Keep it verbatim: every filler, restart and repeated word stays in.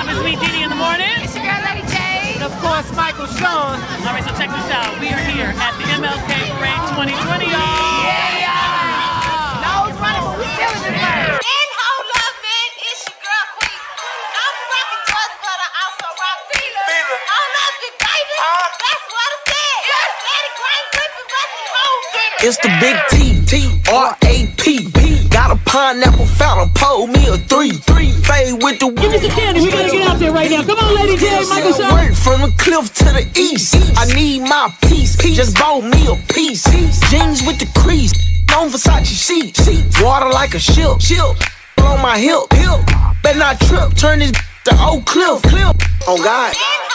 up? It's me, Didi, in the morning. It's your girl, Lady J. And of course, Michael Sean. All right, so check this out. We are here at the M L K Parade twenty twenty, y'all. Yeah, yeah. No, it's running, but we still in this bird. And hold up, man. It's your girl, Queen. I'm rocking drugs, but I also rock feelers. Hold up, big baby. That's what I said. Yes. Daddy Grant Griffin, busting hoes. It's the big T, T R A P. Got a pineapple fountain, pull me a three. Three. Fade with the. Give me some candy. We gotta get out there right now. Come on, Lady J, Michael Sean. Work from the cliff to the east. I need my piece. Just bought me a piece. Jeans with the crease. On Versace sheets. Water like a ship. Ship. On my hip. Hip. Better not trip. Turn this to Oak Cliff. Cliff. Oh God.